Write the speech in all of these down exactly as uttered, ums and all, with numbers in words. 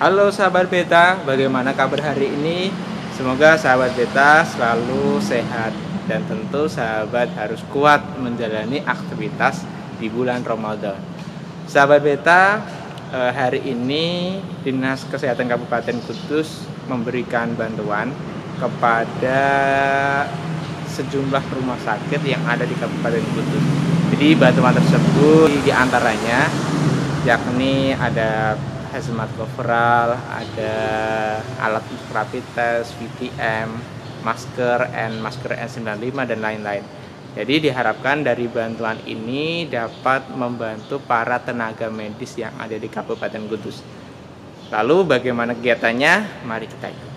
Halo sahabat Beta, bagaimana kabar hari ini? Semoga sahabat Beta selalu sehat dan tentu sahabat harus kuat menjalani aktivitas di bulan Ramadan. Sahabat Beta, hari ini Dinas Kesehatan Kabupaten Kudus memberikan bantuan kepada sejumlah rumah sakit yang ada di Kabupaten Kudus. Jadi bantuan tersebut diantaranya yakni ada hazmat coverall, ada alat rapid test, V T M, masker N, masker N sembilan puluh lima dan lain-lain. Jadi diharapkan dari bantuan ini dapat membantu para tenaga medis yang ada di Kabupaten Kudus. Lalu bagaimana kegiatannya? Mari kita ikut.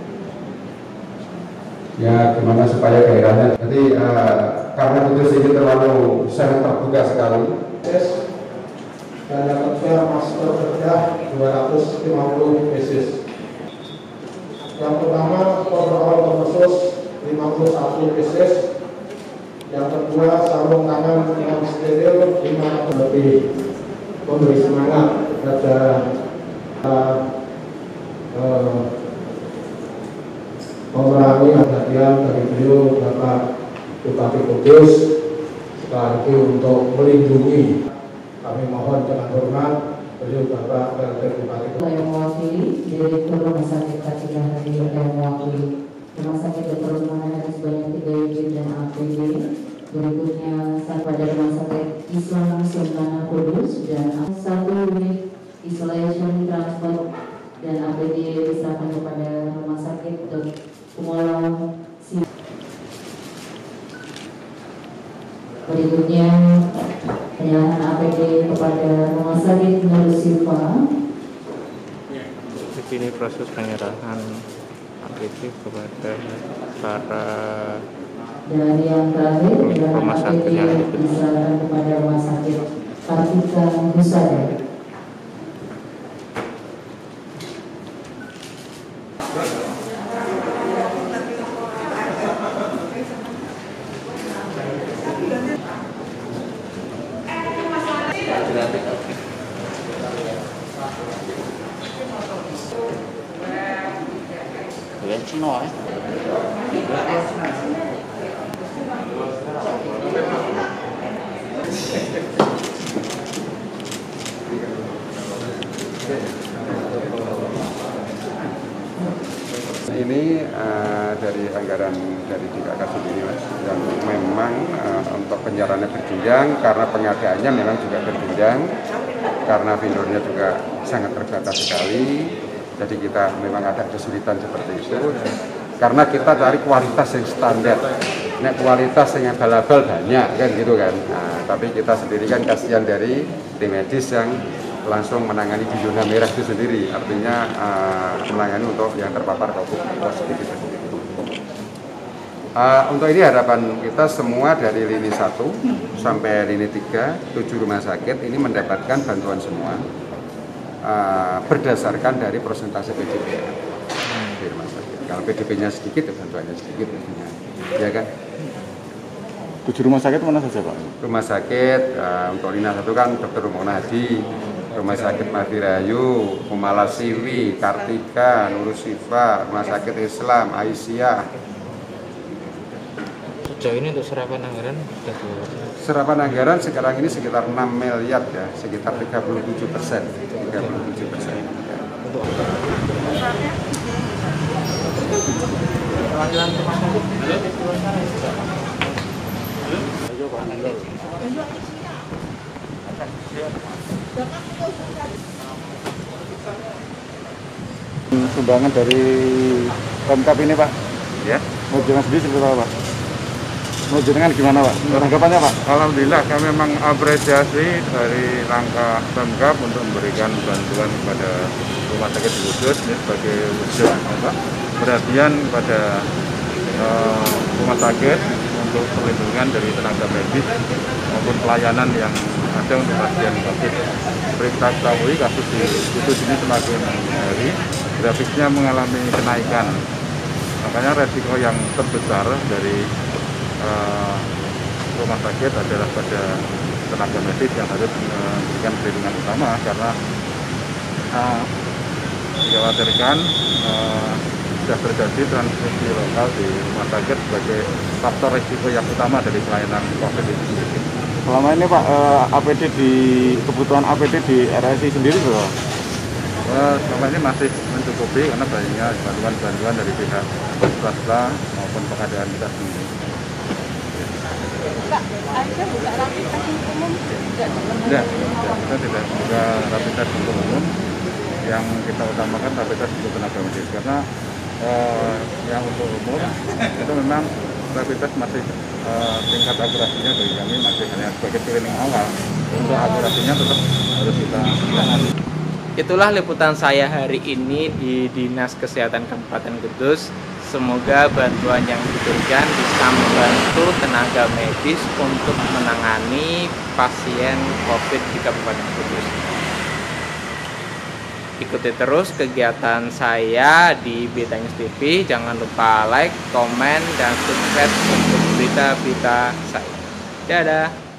Ya, gimana supaya daerahnya. Jadi uh, karena Kudus ini terlalu sangat terbuka sekali. Dan yang kedua masker kerja dua ratus lima puluh pieces. Yang pertama overall khusus lima puluh satu pieces. Yang kedua sarung tangan yang steril lima ratus lebih. Memberi semangat kepada uh, uh, memerangi perhatian dari beliau Bapak Bupati Kudus sekali lagi untuk melindungi. Kami mohon dengan hormat beliau Bapak P L T Bupati. Yang mewakili Direktur Rumah Sakit Kartika Hadi yang mewakili Rumah Sakit Dokter Rumah Hadi sebanyak tiga unit dan A P D. Berikutnya pada Rumah Sakit Islam Sultan Kudus dan satu unit isolation transport dan A P D diserahkan kepada Rumah Sakit Dokter Kumolo. Berikutnya penyerahan A P D kepada Rumah Sakit Nur Sifa. Ini proses penyerahan A P D kepada para Dan yang terakhir rumah penyerahan A P D sakit diserahkan kepada Rumah Sakit Kartika Husada. Cino eh. Ini uh, dari anggaran dari D K K sendiri Mas, yang memang uh, untuk penyerahannya berjenjang karena pengadaannya memang juga berjenjang karena vendornya juga sangat terbatas sekali. Jadi kita memang ada kesulitan seperti itu karena kita cari kualitas yang standar. Nek kualitas yang abal-abal banyak kan gitu kan. Nah, tapi kita sendiri kan kasihan dari tim medis yang langsung menangani di zona merah itu sendiri. Artinya uh, menangani untuk yang terpapar COVID positif itu sendiri. Uh, untuk ini harapan kita semua dari lini satu sampai lini tiga, tujuh rumah sakit ini mendapatkan bantuan semua. Uh, berdasarkan dari persentase P D B di rumah sakit. Kalau P D B-nya sedikit, ya bantuannya sedikit, ya kan? Tujuh rumah sakit mana saja Pak? Rumah sakit uh, untuk lini satu kan Dokter Rumah Hadi, Rumah Sakit Madirayu, Kumala Siwi, Kartika, Nur Sifa, Rumah Sakit Islam, Aisyah. Sejauh ini untuk serapan anggaran sudah keluar. Serapan anggaran sekarang ini sekitar enam miliar ya, sekitar tiga puluh tujuh persen. tiga puluh tujuh persen. Ya. Untuk sumbangan dari Pemkab ini Pak, Ya. mau jangan sendiri seperti apa Pak? Mau jenengan gimana Pak? Tanggapannya Pak? Alhamdulillah kami memang apresiasi dari langkah Pemkab untuk memberikan bantuan kepada rumah sakit di Kudus ini sebagai wujud apa, perhatian kepada uh, rumah sakit untuk perlindungan dari tenaga medis maupun pelayanan yang ada untuk pasien COVID. Seperti kita ketahui kasus di Kudus ini semakin hari, grafiknya mengalami kenaikan. Makanya resiko yang terbesar dari uh, rumah sakit adalah pada tenaga medis yang harus memberikan perlindungan utama karena uh, dikhawatirkan uh, sudah terjadi transmisi lokal di rumah sakit sebagai faktor risiko yang utama dari pelayanan COVID ini sendiri. Selama ini Pak, uh, A P D di kebutuhan A P D di R S I sendiri berapa? Uh, selama ini masih mencukupi karena banyaknya bantuan-bantuan dari pihak swasta maupun pengadaan kita sendiri. Pak, ada buka rapid test umum? Tidak, kita tidak buka rapid test untuk umum. Yang kita utamakan rapid test untuk tenaga medis karena uh, yang untuk umum itu memang rapid test masih uh, tingkat akurasinya bagi kami masih hanya sebagai screening awal. Untuk akurasinya tetap harus kita tangani. Itulah liputan saya hari ini di Dinas Kesehatan Kabupaten Kudus. Semoga bantuan yang diberikan bisa membantu tenaga medis untuk menangani pasien COVID di Kabupaten Kudus. Ikuti terus kegiatan saya di Beta News T V. Jangan lupa like, komen, dan subscribe untuk berita-berita saya. Dadah!